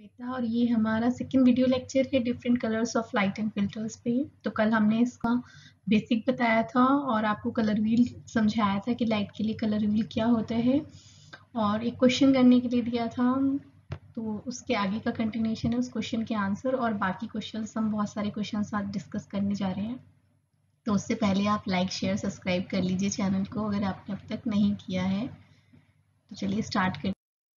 बेटा, और ये हमारा सेकंड वीडियो लेक्चर है different colours of light and filters पे। तो कल हमने इसका बेसिक बताया था और आपको कलर व्हील समझाया था कि लाइट के लिए कलर व्हील क्या होता है, और एक क्वेश्चन करने के लिए दिया था। तो उसके आगे का कंटिन्यूशन है उस क्वेश्चन के आंसर, और बाकी क्वेश्चंस हम बहुत सारे क्वेश्चंस आज डिस्कस करने जा रहे हैं। तो उससे पहले आप लाइक शेयर सब्सक्राइब कर लीजिए चैनल को अगर आपने अब तक नहीं किया है। तो चलिए स्टार्ट करते हैं।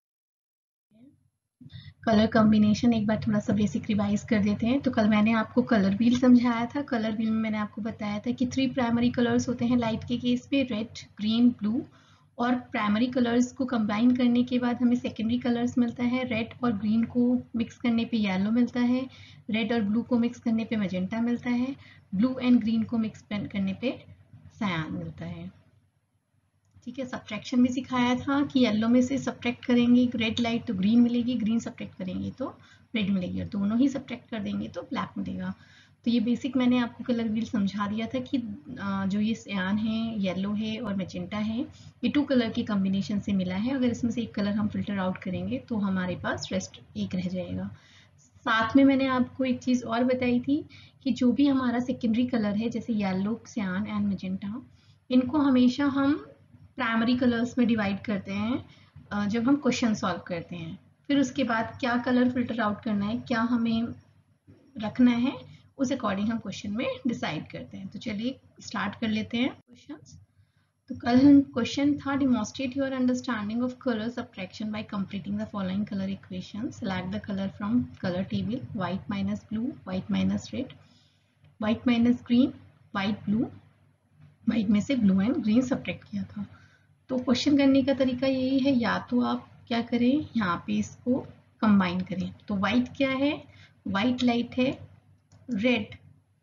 कलर कॉम्बिनेशन एक बार थोड़ा सा बेसिक रिवाइज कर देते हैं। तो कल मैंने आपको कलर व्हील समझाया था। कलर व्हील में मैंने आपको बताया था कि 3 प्राइमरी कलर्स होते हैं लाइट के केस पे, रेड, ग्रीन, ब्लू। और प्राइमरी कलर्स को कंबाइन करने के बाद हमें सेकेंडरी कलर्स मिलता है। रेड और ग्रीन को मिक्स करने पे येलो मिलता है, रेड और ब्लू को मिक्स करने पे मैजेंटा मिलता है, ब्लू एंड ग्रीन को मिक्स करने पे सायान मिलता है। ठीक है, सब्ट्रैक्शन भी सिखाया था कि येलो में से सब्ट्रैक्ट करेंगे रेड लाइट तो ग्रीन मिलेगी, ग्रीन सब्ट्रैक्ट करेंगे तो रेड मिलेगी, और दोनों ही सब्ट्रैक्ट कर देंगे तो ब्लैक मिलेगा। तो ये बेसिक मैंने आपको कलर व्हील समझा दिया था कि जो ये सियान है, येलो है और मैजेंटा है, ये 2 कलर के कॉम्बिनेशन से मिला है। अगर इसमें से एक कलर हम फिल्टर आउट करेंगे तो हमारे पास रेस्ट एक रह जाएगा। साथ में मैंने आपको एक चीज़ और बताई थी कि जो भी हमारा सेकेंडरी कलर है, जैसे येलो, सियान एंड मैजेंटा, इनको हमेशा हम प्राइमरी कलर्स में डिवाइड करते हैं जब हम क्वेश्चन सॉल्व करते हैं। फिर उसके बाद क्या कलर फिल्टर आउट करना है, क्या हमें रखना है, उस अकॉर्डिंग हम क्वेश्चन में डिसाइड करते हैं। तो चलिए स्टार्ट कर लेते हैं क्वेश्चंस। तो कल हम क्वेश्चन था demonstrate your understanding of colour subtraction by completing the following colour equation. Select the colour from colour table, white minus blue, white minus red, white minus green, white blue, white में से blue and green subtract किया था। तो question करने का तरीका यही है, या तो आप क्या करें, यहाँ पे इसको कंबाइन करें। तो व्हाइट क्या है, व्हाइट लाइट है, रेड,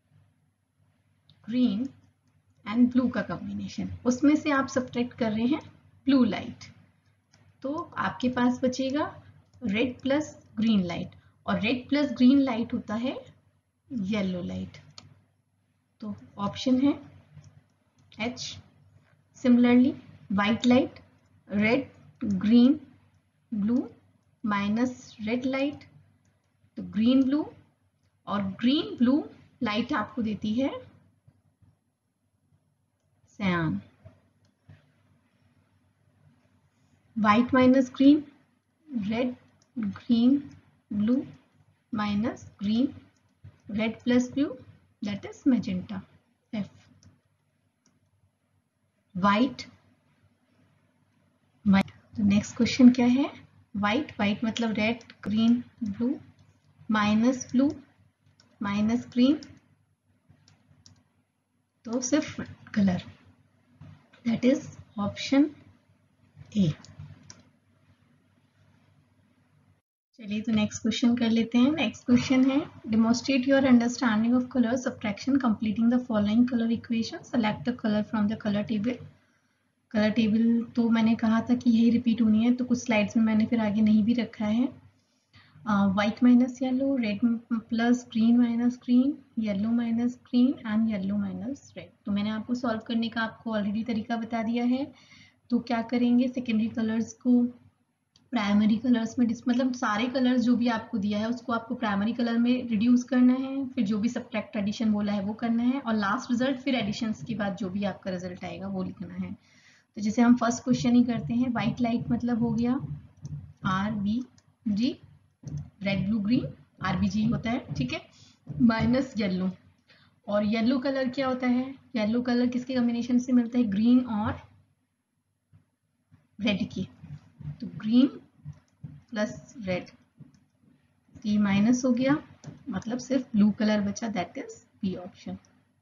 ग्रीन एंड ब्लू का कॉम्बिनेशन, उसमें से आप सब्ट्रैक्ट कर रहे हैं ब्लू लाइट। तो आपके पास बचेगा रेड प्लस ग्रीन लाइट, और रेड प्लस ग्रीन लाइट होता है येलो लाइट। तो ऑप्शन है H। Similarly white light, red, green, blue minus red light तो ग्रीन ब्लू, और ग्रीन ब्लू लाइट आपको देती है cyan. White minus green, red, green, blue minus green, red plus blue, that is magenta, F। White, तो next question क्या है, white, white मतलब red, green, blue minus blue minus green, तो सिर्फ colour, that is option A. चलिए तो next question कर लेते हैं। नेक्स्ट क्वेश्चन है demonstrate your understanding of colour subtraction completing the following colour equation. Select the colour from the colour table. Colour table तो मैंने कहा था कि यही रिपीट होनी है, तो कुछ स्लाइड्स में मैंने फिर आगे नहीं भी रखा है। White minus yellow, red plus green minus green, yellow minus green and yellow minus red. तो मैंने आपको सॉल्व करने का आपको ऑलरेडी तरीका बता दिया है। तो क्या करेंगे, सेकेंडरी कलर्स को प्राइमरी कलर्स में मतलब सारे कलर्स जो भी आपको दिया है उसको आपको प्राइमरी कलर में रिड्यूस करना है, फिर जो भी सब्ट्रैक्ट एडिशन बोला है वो करना है, और लास्ट रिजल्ट फिर एडिशन के बाद जो भी आपका रिजल्ट आएगा वो लिखना है। तो जैसे हम फर्स्ट क्वेश्चन ही करते हैं, व्हाइट लाइट मतलब हो गया RBG, red blue green, RBG होता है, ठीक है, माइनस येलो। और येलो कलर क्या होता है, येलो कलर किसके कॉम्बिनेशन से मिलता है, ग्रीन और रेड की। तो ग्रीन प्लस रेड, ये माइनस हो गया, मतलब सिर्फ ब्लू कलर बचा, दैट इज बी ऑप्शन।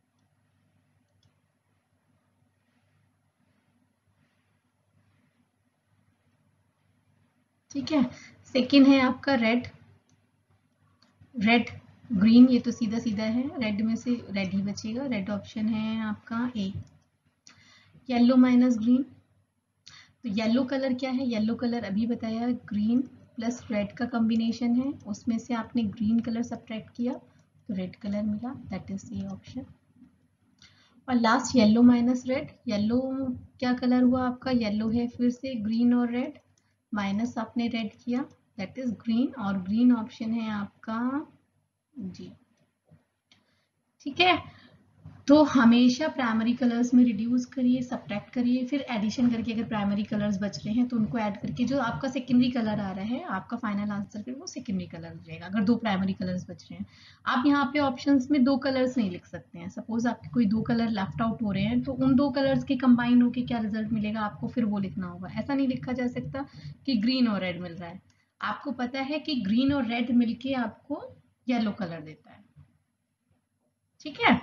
ठीक है, सेकेंड है आपका रेड, रेड ग्रीन, ये तो सीधा सीधा है, रेड में से रेड ही बचेगा, रेड ऑप्शन है आपका ए। येलो माइनस ग्रीन, तो येलो कलर क्या है, येलो कलर अभी बताया ग्रीन प्लस रेड का कॉम्बिनेशन है, उसमें से आपने ग्रीन कलर सब्ट्रैक्ट किया तो रेड कलर मिला, दैट इज ए ऑप्शन। और last yellow minus red, yellow क्या कलर हुआ आपका, येलो है, फिर से ग्रीन और रेड माइनस आपने रेड किया, दैट इज ग्रीन, और ग्रीन ऑप्शन है आपका जी। ठीक है, तो हमेशा प्राइमरी कलर्स में रिड्यूस करिए, सब्ट्रैक्ट करिए, फिर एडिशन करके अगर प्राइमरी कलर्स बच रहे हैं तो उनको ऐड करके जो आपका सेकेंडरी कलर आ रहा है, आपका फाइनल आंसर फिर वो सेकेंडरी कलर हो जाएगा अगर दो प्राइमरी कलर्स बच रहे हैं। आप यहाँ पे ऑप्शंस में दो कलर्स नहीं लिख सकते हैं। सपोज आपके कोई दो कलर लेफ्ट आउट हो रहे हैं तो उन दो कलर्स के कंबाइन होके क्या रिजल्ट मिलेगा आपको, फिर वो लिखना होगा। ऐसा नहीं लिखा जा सकता कि ग्रीन और रेड मिल रहा है। आपको पता है कि ग्रीन और रेड मिलके आपको येलो कलर देता है। ठीक है,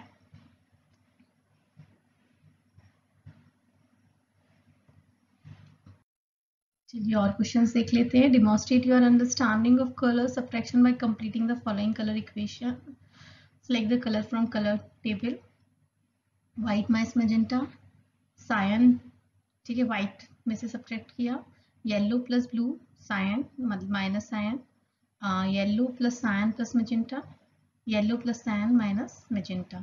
चलिए और क्वेश्चंस देख लेते हैं। Demonstrate your understanding of colour subtraction by completing the following colour equation. Select the colour from colour table. White minus magenta, cyan, ठीक है, व्हाइट में से सब्ट्रैक्ट किया, yellow plus blue, cyan minus cyan, yellow plus cyan plus magenta, yellow plus cyan minus magenta,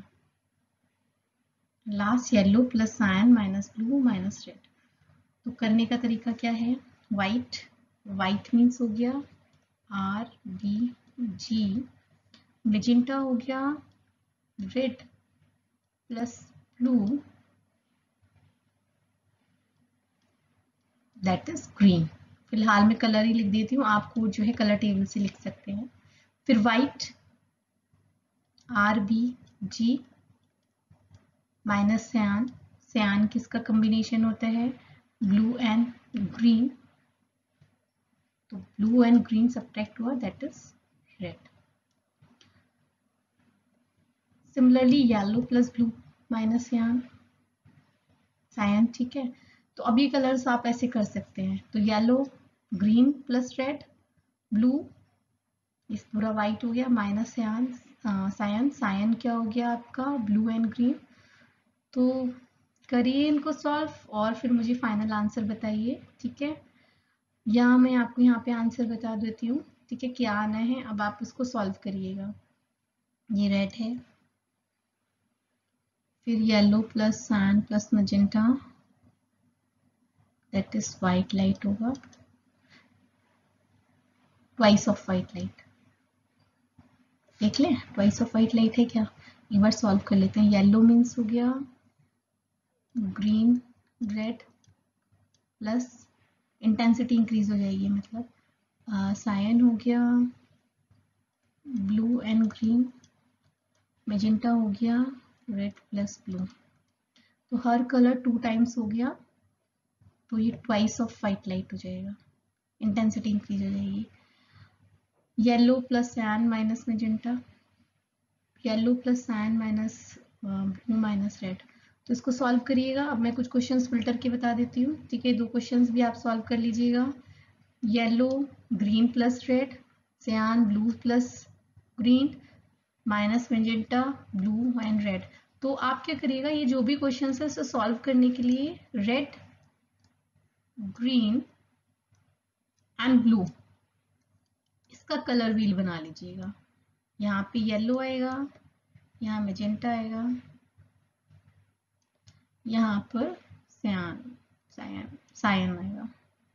last yellow plus cyan minus blue minus red. तो करने का तरीका क्या है, व्हाइट, व्हाइट मीन्स हो गया आर बी जी, मैजेंटा हो गया red plus blue that is green. फिलहाल मैं कलर ही लिख देती हूँ, आपको जो है कलर टेबल से लिख सकते हैं। फिर white R B G minus cyan, cyan किसका कॉम्बिनेशन होता है, ब्लू एंड ग्रीन, तो ब्लू एंड ग्रीन सब्ट्रैक्ट हुआ that is red. Similarly yellow plus blue minus cyan, cyan, ठीक है। तो अब ये कलर्स आप ऐसे कर सकते हैं, तो yellow green plus red, blue इस पूरा व्हाइट हो गया माइनस सयान, सायन, सायन क्या हो गया आपका ब्लू एंड ग्रीन। तो करिए इनको सॉल्व और फिर मुझे फाइनल आंसर बताइए। ठीक है, या मैं आपको यहाँ पे आंसर बता देती हूँ। ठीक है, क्या आना है अब आप उसको सॉल्व करिएगा। ये रेड है, फिर yellow plus cyan plus magenta that is white light होगा, ट्वाइस ऑफ वाइट लाइट। देख लें ट्वाइस ऑफ वाइट लाइट है क्या, एक बार सॉल्व कर लेते हैं। येलो मीन्स हो गया green red plus intensity increase हो जाएगी, मतलब सायन हो गया ब्लू एंड ग्रीन, मैजेंटा हो गया रेड प्लस ब्लू। तो हर कलर 2 टाइम्स हो गया, तो ये ट्वाइस ऑफ वाइट लाइट हो जाएगा, इंटेंसिटी इंक्रीज हो जाएगी। Yellow plus cyan minus magenta, yellow plus cyan minus blue minus red. तो इसको सॉल्व करिएगा। अब मैं कुछ क्वेश्चंस फिल्टर के बता देती हूँ। ठीक है, 2 क्वेश्चंस भी आप सॉल्व कर लीजिएगा। Yellow green plus red, cyan blue plus green, minus magenta blue and red. तो आप क्या करिएगा, ये जो भी क्वेश्चंस है उसे सॉल्व करने के लिए रेड ग्रीन एंड ब्लू इसका कलर व्हील बना लीजिएगा। यहाँ पे येलो आएगा, यहाँ मैजेंटा आएगा, यहाँ पर सयान सायन आएगा,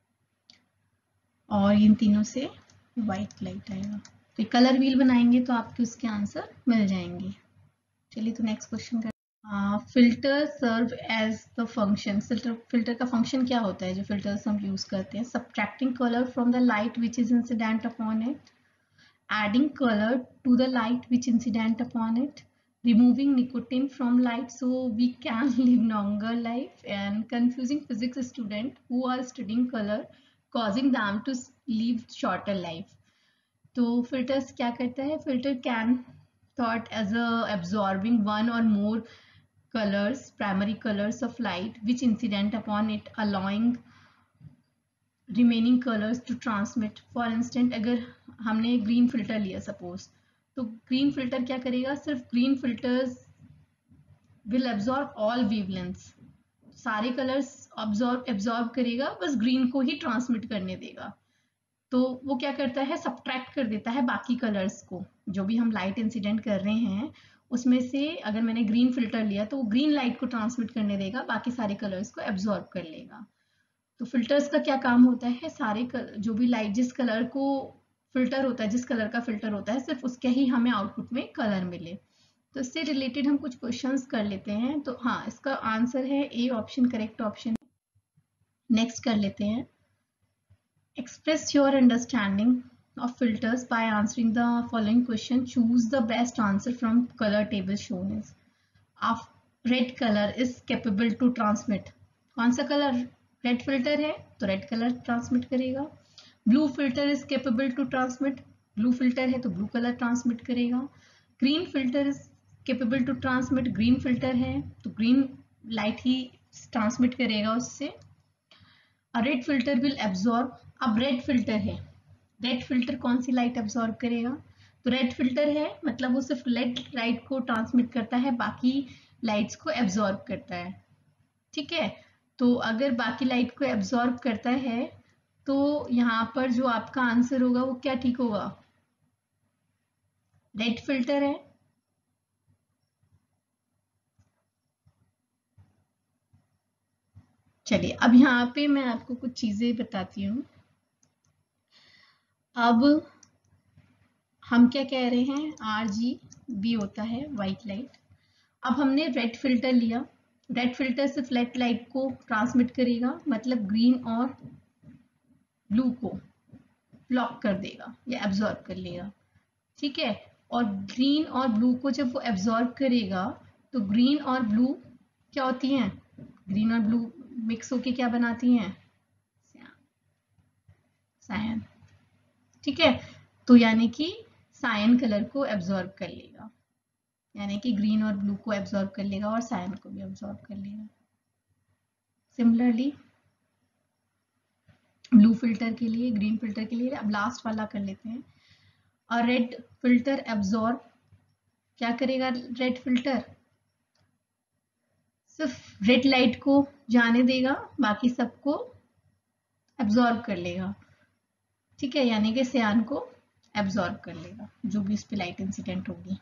और इन तीनों से व्हाइट लाइट आएगा। तो कलर व्हील बनाएंगे तो आपके उसके आंसर मिल जाएंगे। चलिए तो नेक्स्ट क्वेश्चन कर। Filter serve as the function. Filter का फंक्शन क्या होता है जो फिल्टर्स हम यूज करते हैं, subtracting colour from the light which is incident upon it, adding color to the light which incident upon it, removing nicotine from light so we can live longer life, and confusing physics student who are studying color causing them to live shorter life। तो filters क्या करता है, filter can thought as a absorbing one or more colors, primary colors of light which incident upon it, allowing remaining colours to transmit. For instance अगर हमने green filter लिया suppose, तो green filter क्या करेगा, सिर्फ green filters will absorb all wavelengths, सारे colours absorb करेगा, बस ग्रीन को ही ट्रांसमिट करने देगा। तो वो क्या करता है, सब्ट्रैक्ट कर देता है बाकी कलर्स को। जो भी हम लाइट इंसिडेंट कर रहे हैं उसमें से अगर मैंने ग्रीन फिल्टर लिया तो वो ग्रीन लाइट को ट्रांसमिट करने देगा, बाकी सारे कलर्स को एब्जॉर्ब कर लेगा। तो फिल्टर्स का क्या काम होता है, सारे जो भी लाइट जिस कलर को फिल्टर होता है, जिस कलर का फिल्टर होता है, सिर्फ उसके ही हमें आउटपुट में कलर मिले। तो इससे रिलेटेड हम कुछ क्वेश्चंस कर लेते हैं। तो हाँ, इसका आंसर है A option, correct option. Next कर लेते हैं, express your understanding of filters by answering the following question. Choose the best answer from color table shown is. Of red color is capable to transmit. कौन सा colour red filter है तो red colour transmit करेगा। Blue filter is capable to transmit, blue filter है तो blue colour transmit करेगा। Green filter is capable to transmit, green filter है तो ग्रीन लाइट ही ट्रांसमिट करेगा उससे। रेड फिल्टर विल एब्जॉर्ब, अब रेड फिल्टर है, रेड फिल्टर कौन सी लाइट एब्जॉर्ब करेगा, तो रेड फिल्टर है मतलब वो सिर्फ रेड लाइट को ट्रांसमिट करता है, बाकी लाइट्स को एब्जॉर्ब करता है। ठीक है, तो अगर बाकी लाइट को एब्जॉर्ब करता है तो यहाँ पर जो आपका आंसर होगा वो क्या ठीक होगा, रेड फिल्टर है। चलिए अब यहाँ पे मैं आपको कुछ चीजें बताती हूँ। अब हम क्या कह रहे हैं, RGB होता है व्हाइट लाइट। अब हमने रेड फिल्टर लिया, रेड फिल्टर सिर्फ रेड लाइट को ट्रांसमिट करेगा, मतलब ग्रीन और ब्लू को ब्लॉक कर देगा या एब्जॉर्ब कर लेगा। ठीक है, और ग्रीन और ब्लू को जब वो एब्जॉर्ब करेगा तो ग्रीन और ब्लू क्या होती हैं, ग्रीन और ब्लू मिक्स होके क्या बनाती हैं, सायन। ठीक है, तो यानी कि सायन कलर को एब्जॉर्ब कर लेगा, यानी कि ग्रीन और ब्लू को एब्जॉर्ब कर लेगा और सायन को भी एब्जॉर्ब कर लेगा। सिमिलरली ब्लू फिल्टर के लिए, ग्रीन फिल्टर के लिए, अब लास्ट वाला कर लेते हैं। और रेड फिल्टर एब्जॉर्ब, क्या करेगा रेड फिल्टर, सिर्फ रेड लाइट को जाने देगा, बाकी सबको एब्जॉर्ब कर लेगा। ठीक है, यानी कि सियान को एब्जॉर्ब कर लेगा जो भी इस पे लाइट इंसिडेंट होगी।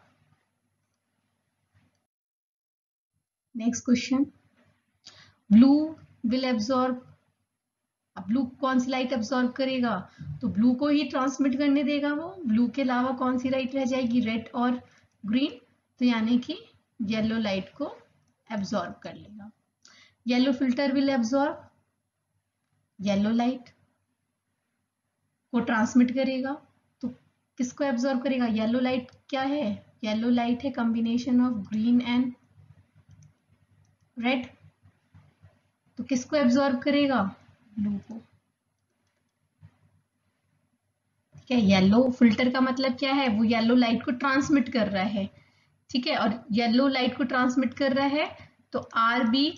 Next question, blue will absorb, अब ब्लू कौन सी लाइट एब्जॉर्ब करेगा, तो ब्लू को ही ट्रांसमिट करने देगा वो, ब्लू के अलावा कौन सी लाइट रह जाएगी, रेड और ग्रीन, तो यानी कि येलो लाइट को एब्जॉर्ब कर लेगा। Yellow filter will absorb, yellow light को ट्रांसमिट करेगा, तो किसको एब्जॉर्ब करेगा, येलो लाइट क्या है, येलो लाइट है combination of green and red, तो किसको एब्जॉर्ब करेगा, ब्लू को। ठीक है, येलो फिल्टर का मतलब क्या है, वो येलो लाइट को ट्रांसमिट कर रहा है। ठीक है, और येलो लाइट को ट्रांसमिट कर रहा है तो RBG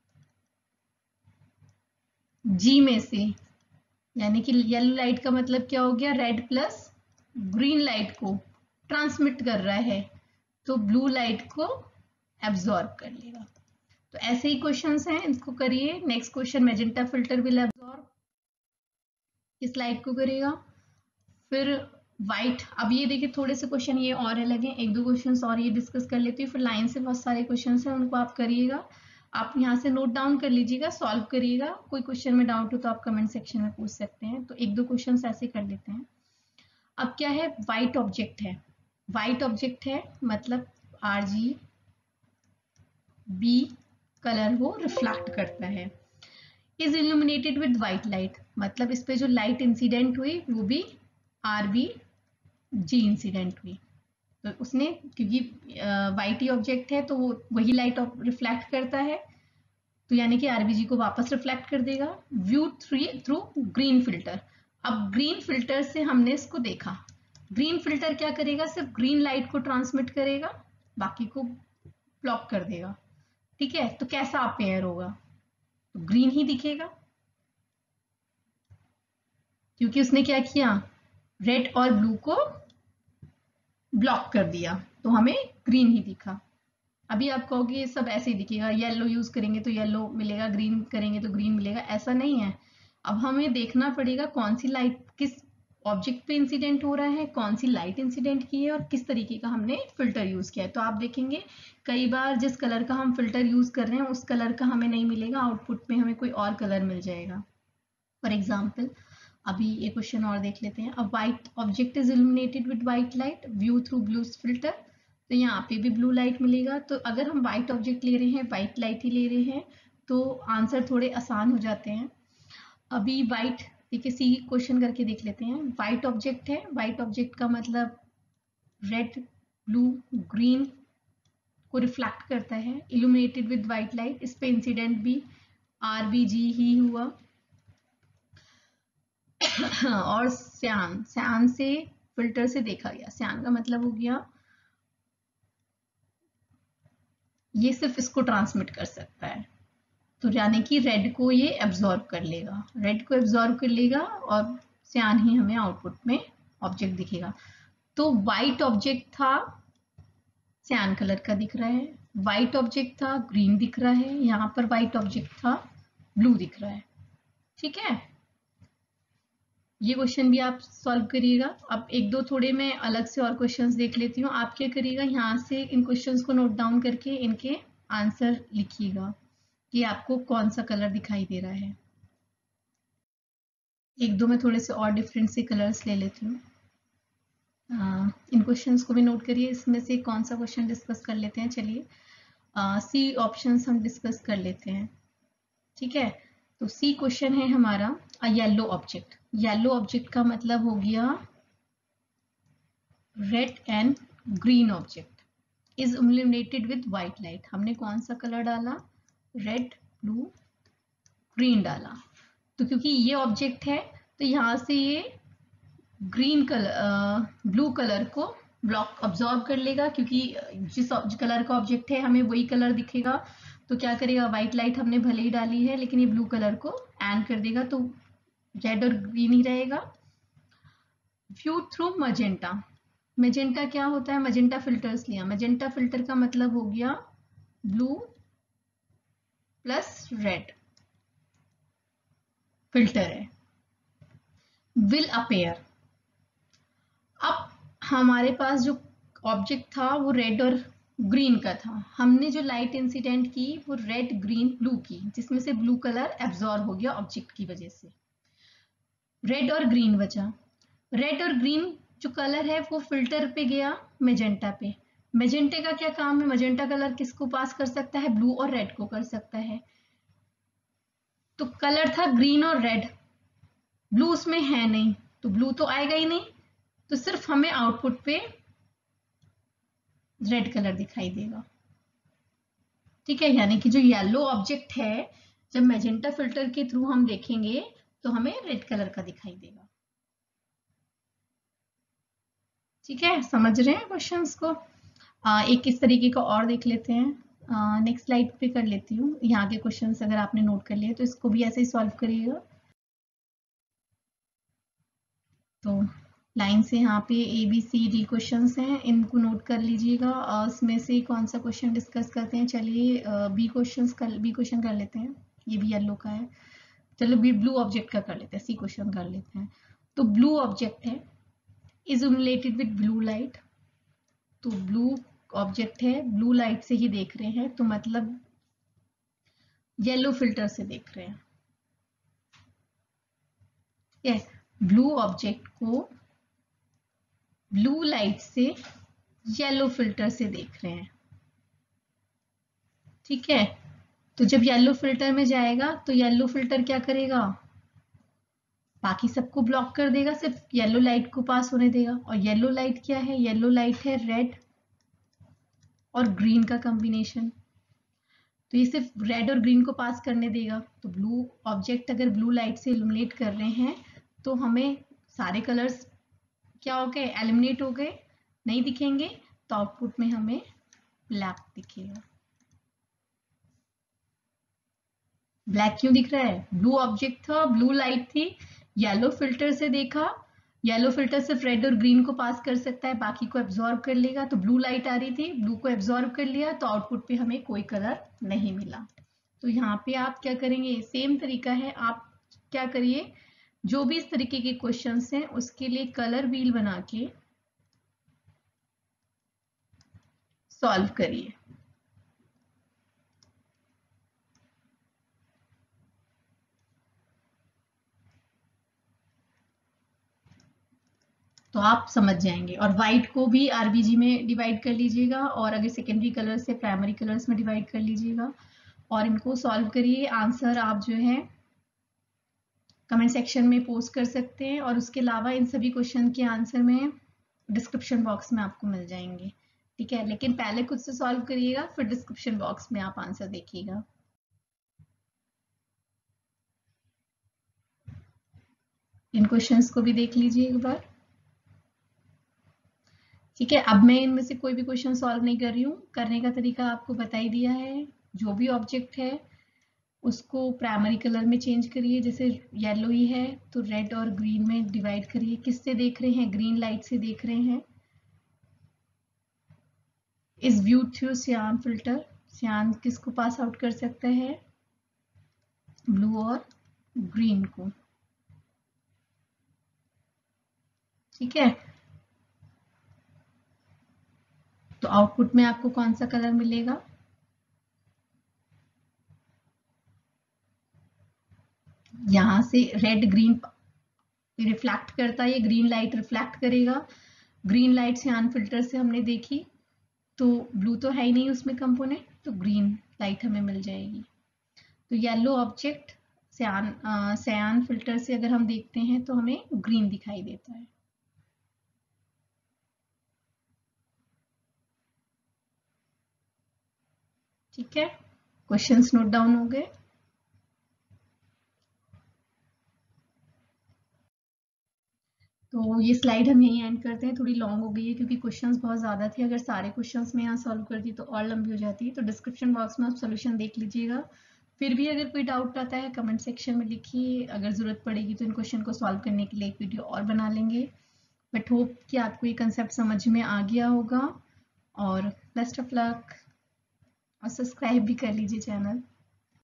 में से, यानी कि येलो लाइट का मतलब क्या हो गया, रेड प्लस ग्रीन लाइट को ट्रांसमिट कर रहा है, तो ब्लू लाइट को एब्जॉर्ब कर लेगा। तो ऐसे ही क्वेश्चंस हैं, इसको करिए। Next question, magenta filter will absorb, किस लाइट को करेगा, फिर व्हाइट। अब ये देखिए थोड़े से क्वेश्चन ये और अलग हैं, एक दो क्वेश्चन और ये डिस्कस कर लेती हूँ, फिर लाइन से बहुत सारे क्वेश्चन हैं उनको आप करिएगा, आप यहाँ से नोट डाउन कर लीजिएगा, सॉल्व करिएगा। कोई क्वेश्चन में डाउट हो तो आप कमेंट सेक्शन में पूछ सकते हैं। तो एक दो क्वेश्चन ऐसे कर लेते हैं। अब क्या है, व्हाइट ऑब्जेक्ट है, व्हाइट ऑब्जेक्ट है मतलब RGB कलर वो रिफ्लेक्ट करता है। Is illuminated with white light, मतलब इस पे जो लाइट इंसिडेंट हुई वो भी RBG इंसिडेंट हुई, तो उसने, क्योंकि व्हाइट ही ऑब्जेक्ट है तो वो वही लाइट रिफ्लेक्ट करता है, तो यानी कि RBG को वापस रिफ्लेक्ट कर देगा। व्यू थ्रू ग्रीन फिल्टर, अब ग्रीन फिल्टर से हमने इसको देखा, ग्रीन फिल्टर क्या करेगा, सिर्फ ग्रीन लाइट को ट्रांसमिट करेगा, बाकी को ब्लॉक कर देगा। ठीक है, तो कैसा अपेयर होगा, तो ग्रीन ही दिखेगा, क्योंकि उसने क्या किया, रेड और ब्लू को ब्लॉक कर दिया, तो हमें ग्रीन ही दिखा। अभी आप कहोगे ये सब ऐसे ही दिखेगा, येलो यूज करेंगे तो येलो मिलेगा, ग्रीन करेंगे तो ग्रीन मिलेगा, ऐसा नहीं है। अब हमें देखना पड़ेगा कौन सी लाइट किस ऑब्जेक्ट पे इंसिडेंट हो रहा है, कौन सी लाइट इंसिडेंट की है और किस तरीके का हमने फिल्टर यूज किया है। तो आप देखेंगे कई बार जिस कलर का हम फिल्टर यूज कर रहे हैं उस कलर का हमें नहीं मिलेगा, आउटपुट में हमें कोई और कलर मिल जाएगा। फॉर एग्जाम्पल अभी ये क्वेश्चन और देख लेते हैं। A white object is illuminated with white light view through blue filter. तो यहाँ पे भी ब्लू लाइट मिलेगा। तो अगर हम वाइट ऑब्जेक्ट ले रहे हैं, वाइट लाइट ही ले रहे हैं, तो आंसर थोड़े आसान हो जाते हैं। अभी वाइट, देखिए सी क्वेश्चन करके देख लेते हैं। वाइट ऑब्जेक्ट है, वाइट ऑब्जेक्ट का मतलब रेड, ब्लू, ग्रीन को रिफ्लेक्ट करता है, इल्यूमिनेटेड विद वाइट लाइट। इस पे इंसिडेंट भी RBG ही हुआ। और स्यान, स्यान से फिल्टर से देखा गया। स्यान का मतलब हो गया ये सिर्फ इसको ट्रांसमिट कर सकता है, तो यानी कि रेड को ये एब्जॉर्ब कर लेगा, रेड को एब्जॉर्ब कर लेगा और स्यान ही हमें आउटपुट में ऑब्जेक्ट दिखेगा। तो व्हाइट ऑब्जेक्ट था, स्यान कलर का दिख रहा है। व्हाइट ऑब्जेक्ट था, ग्रीन दिख रहा है। यहाँ पर व्हाइट ऑब्जेक्ट था, ब्लू दिख रहा है। ठीक है, ये क्वेश्चन भी आप सॉल्व करिएगा। अब एक दो थोड़े मैं अलग से और क्वेश्चंस देख लेती हूँ। आप क्या करिएगा, यहाँ से इन क्वेश्चंस को नोट डाउन करके इनके आंसर लिखिएगा कि आपको कौन सा कलर दिखाई दे रहा है। एक दो मैं थोड़े से और डिफरेंट से कलर्स ले लेती हूँ। इन क्वेश्चंस को भी नोट करिए। इसमें से कौन सा क्वेश्चन डिस्कस कर लेते हैं। चलिए सी ऑप्शंस हम डिस्कस कर लेते हैं। ठीक है, तो सी क्वेश्चन है हमारा a yellow object. Yellow object का मतलब हो गया red and green object is illuminated with white light. हमने कौन सा कलर डाला, रेड, ब्लू, ग्रीन डाला। तो क्योंकि ये ऑब्जेक्ट है तो यहाँ से ये ग्रीन कलर, ब्लू कलर को ब्लॉक अब्सॉर्ब कर लेगा, क्योंकि जिस कलर का ऑब्जेक्ट है हमें वही कलर दिखेगा। तो क्या करेगा, व्हाइट लाइट हमने भले ही डाली है लेकिन ये ब्लू कलर को एड कर देगा, तो रेड और ग्रीन ही रहेगा। व्यू थ्रू मजेंटा, मजेंटा क्या होता है, मजेंटा फिल्टर्स लिया। मजेंटा फिल्टर का मतलब हो गया ब्लू प्लस रेड फिल्टर है। विल अपेयर, अब हमारे पास जो ऑब्जेक्ट था वो रेड और ग्रीन का था। हमने जो लाइट इंसिडेंट की वो रेड, ग्रीन, ब्लू की, जिसमें से ब्लू कलर एब्जॉर्ब हो गया ऑब्जेक्ट की वजह से। रेड और ग्रीन बचा। रेड और ग्रीन जो कलर है वो फिल्टर पे गया मेजेंटा पे। मेजेंटे का क्या काम है, मेजेंटा कलर किसको पास कर सकता है, ब्लू और रेड को कर सकता है। तो कलर था ग्रीन और रेड, ब्लू उसमें है नहीं तो ब्लू तो आएगा ही नहीं, तो सिर्फ हमें आउटपुट पे रेड कलर दिखाई देगा। ठीक है, यानी कि जो येलो ऑब्जेक्ट है जब मैजेंटा फिल्टर के थ्रू हम देखेंगे तो हमें रेड कलर का दिखाई देगा। ठीक है, समझ रहे हैं क्वेश्चंस को। एक इस तरीके का और देख लेते हैं। नेक्स्ट स्लाइड पे कर लेती हूँ। यहाँ के क्वेश्चंस अगर आपने नोट कर लिए तो इसको भी ऐसे ही सॉल्व करिएगा। तो लाइन से यहाँ पे ABCD क्वेश्चंस हैं, इनको नोट कर लीजिएगा। इसमें से कौन सा क्वेश्चन डिस्कस करते हैं। चलिए बी क्वेश्चन कर लेते हैं। ये भी येलो का है। चलो बी ब्लू ऑब्जेक्ट का कर लेते हैं, सी क्वेश्चन कर लेते हैं। तो ब्लू ऑब्जेक्ट है, is related with blue light. तो ब्लू ऑब्जेक्ट है, ब्लू लाइट से ही देख रहे हैं, तो मतलब येलो फिल्टर से देख रहे हैं। यस, ब्लू ऑब्जेक्ट को ब्लू लाइट से येलो फिल्टर से देख रहे हैं। ठीक है, तो जब येलो फिल्टर में जाएगा तो येलो फिल्टर क्या करेगा, बाकी सबको ब्लॉक कर देगा, सिर्फ येलो लाइट को पास होने देगा। और येलो लाइट क्या है, येलो लाइट है रेड और ग्रीन का कॉम्बिनेशन, तो ये सिर्फ रेड और ग्रीन को पास करने देगा। तो ब्लू ऑब्जेक्ट अगर ब्लू लाइट से इल्यूमिनेट कर रहे हैं तो हमें सारे कलर्स क्या हो गए, एलिमिनेट हो गए, नहीं दिखेंगे। तो आउटपुट में हमें ब्लैक दिखेगा। ब्लैक क्यों दिख रहा है, ब्लू ऑब्जेक्ट था, ब्लू लाइट थी, येलो फिल्टर से देखा, येलो फिल्टर सिर्फ रेड और ग्रीन को पास कर सकता है, बाकी को एब्जॉर्ब कर लेगा। तो ब्लू लाइट आ रही थी, ब्लू को एब्जॉर्ब कर लिया, तो आउटपुट पे हमें कोई कलर नहीं मिला। तो यहाँ पे आप क्या करेंगे, सेम तरीका है। आप क्या करिए, जो भी इस तरीके के क्वेश्चंस हैं उसके लिए कलर व्हील बना के सॉल्व करिए। तो आप समझ जाएंगे। और व्हाइट को भी आरबीजी में डिवाइड कर लीजिएगा, और अगर सेकेंडरी कलर्स से प्राइमरी कलर्स में डिवाइड कर लीजिएगा, और इनको सॉल्व करिए। आंसर आप जो है कमेंट सेक्शन में पोस्ट कर सकते हैं, और उसके अलावा इन सभी क्वेश्चन के आंसर में डिस्क्रिप्शन बॉक्स में आपको मिल जाएंगे। ठीक है, लेकिन पहले खुद से सॉल्व करिएगा, फिर डिस्क्रिप्शन बॉक्स में आप आंसर देखिएगा। इन क्वेश्चंस को भी देख लीजिए एक बार। ठीक है, अब मैं इनमें से कोई भी क्वेश्चन सॉल्व नहीं कर रही हूँ। करने का तरीका आपको बता ही दिया है। जो भी ऑब्जेक्ट है उसको प्राइमरी कलर में चेंज करिए, जैसे येलो ही है तो रेड और ग्रीन में डिवाइड करिए। किससे देख रहे हैं? ग्रीन लाइट से देख रहे हैं। इस व्यू थ्रू सियान फिल्टर, सियान किसको पास आउट कर सकता है? ब्लू और ग्रीन को। ठीक है, तो आउटपुट में आपको कौन सा कलर मिलेगा? यहां से रेड ग्रीन रिफ्लेक्ट करता है, ये ग्रीन लाइट रिफ्लेक्ट करेगा। ग्रीन लाइट सियान फिल्टर से हमने देखी, तो ब्लू तो है ही नहीं उसमें कंपोनेंट, तो ग्रीन लाइट हमें मिल जाएगी। तो येलो ऑब्जेक्ट सियान फिल्टर से अगर हम देखते हैं तो हमें ग्रीन दिखाई देता है। ठीक है, क्वेश्चंस नोट डाउन हो गए। तो ये स्लाइड हम यहीं एंड करते हैं। थोड़ी लॉन्ग हो गई है क्योंकि क्वेश्चंस बहुत ज़्यादा थे। अगर सारे क्वेश्चंस में यहाँ सॉल्व कर दी तो और लंबी हो जाती। तो डिस्क्रिप्शन बॉक्स में आप सोल्यूशन देख लीजिएगा। फिर भी अगर कोई डाउट आता है कमेंट सेक्शन में लिखिए। अगर ज़रूरत पड़ेगी तो इन क्वेश्चन को सॉल्व करने के लिए एक वीडियो और बना लेंगे। बट होप कि आपको ये कंसेप्ट समझ में आ गया होगा। और बेस्ट ऑफ लक, और सब्सक्राइब भी कर लीजिए चैनल।